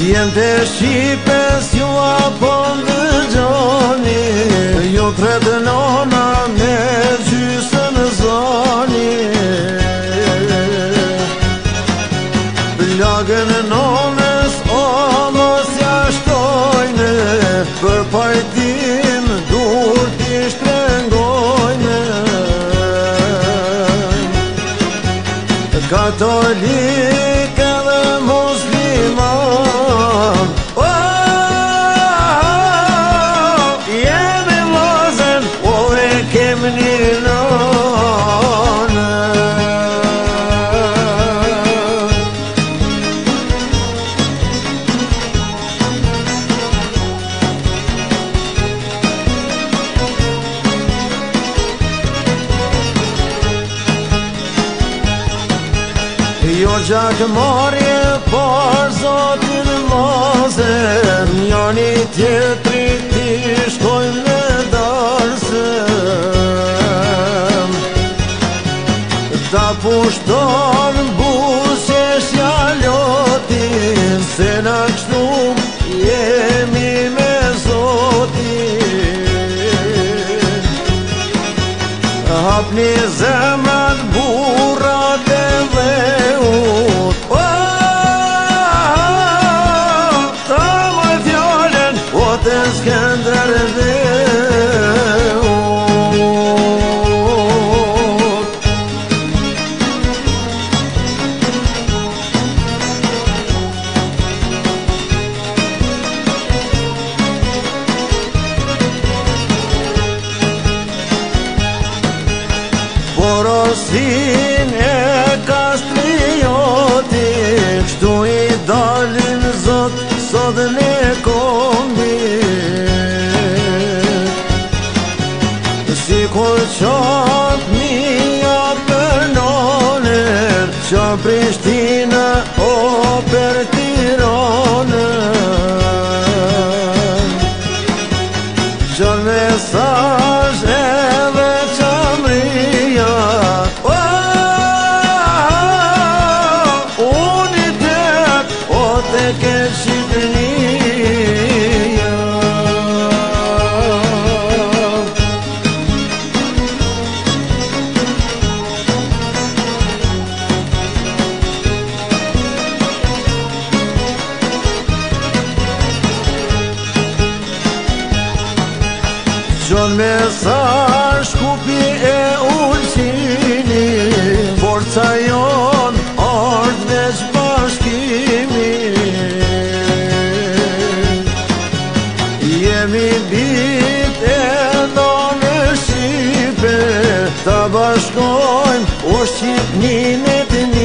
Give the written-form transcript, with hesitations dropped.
Jem të Shqipes ju apo në gjoni, ju tretë nona me gjysën zoni. Plagën e nonës o mos ja shtojnë, për pajtim dur t'i shtrengojnë. Katolik edhe musliman, jemi vllazën, o e kem një nonë. Jo gjakmarje par zotin vllazën, njani tjetri ti shkojnë në darsën. Ta pushton buseshja lotin, se na kështu jemi me Zotin. Hapni zemrat burrat e dheut, ta moj fjallën o të Skënder dheut. Porosin e Kastriotit, kështu i dalin zot sot në kombit. Si kur qap mija për nonën, qa Prishtina o për Tiranën. Qan mesazh edhe qamria, unitet o të ke Shqipënia. Qon mesazh shkupi e Ulqini, forca jon ardh veç bashkimi. Jemi bit e nonës Shqipe, ta bashkojmë o Shqipnin e të